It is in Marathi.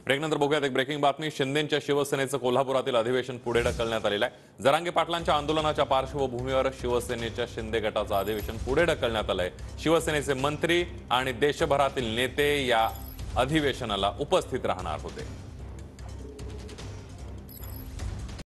ब्रेकनंतर बघूयात एक ब्रेकिंग बातमी। शिंदेंच्या शिवसेनेचं कोल्हापुरातील अधिवेशन पुढे ढकलण्यात आलेलं आहे। जरांगे पाटलांच्या आंदोलनाच्या पार्श्वभूमीवर शिवसेनेच्या शिंदे गटाचं अधिवेशन पुढे ढकलण्यात आलंय। शिवसेनेचे मंत्री आणि देशभरातील नेते या अधिवेशनाला उपस्थित राहणार होते।